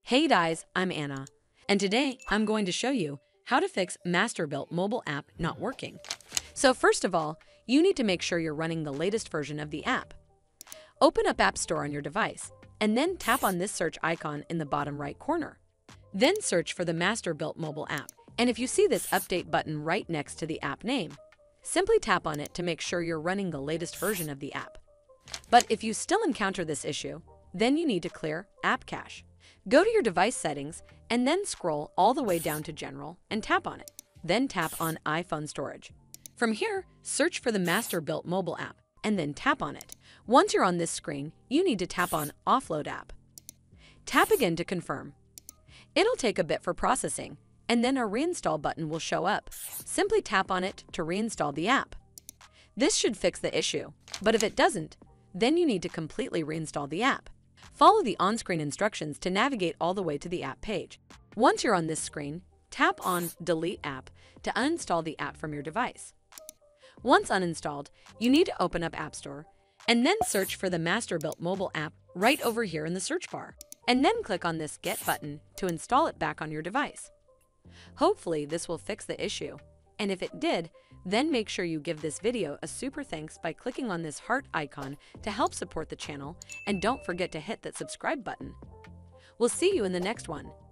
Hey guys, I'm Anna, and today I'm going to show you how to fix Masterbuilt mobile app not working. So first of all, you need to make sure you're running the latest version of the app. Open up App Store on your device, and then tap on this search icon in the bottom right corner. Then search for the Masterbuilt mobile app, and if you see this update button right next to the app name, simply tap on it to make sure you're running the latest version of the app. But if you still encounter this issue, then you need to clear App Cache. Go to your device settings and then scroll all the way down to General and tap on it. Then tap on iPhone Storage. From here, search for the Masterbuilt mobile app and then tap on it. Once you're on this screen, you need to tap on Offload App. Tap again to confirm. It'll take a bit for processing, and then a Reinstall button will show up. Simply tap on it to reinstall the app. This should fix the issue, but if it doesn't, then you need to completely reinstall the app. Follow the on-screen instructions to navigate all the way to the app page. Once you're on this screen, tap on Delete App to uninstall the app from your device. Once uninstalled, you need to open up App Store and then search for the Masterbuilt mobile app right over here in the search bar, and then click on this Get button to install it back on your device. Hopefully this will fix the issue, and if it did, then make sure you give this video a super thanks by clicking on this heart icon to help support the channel, and don't forget to hit that subscribe button. We'll see you in the next one.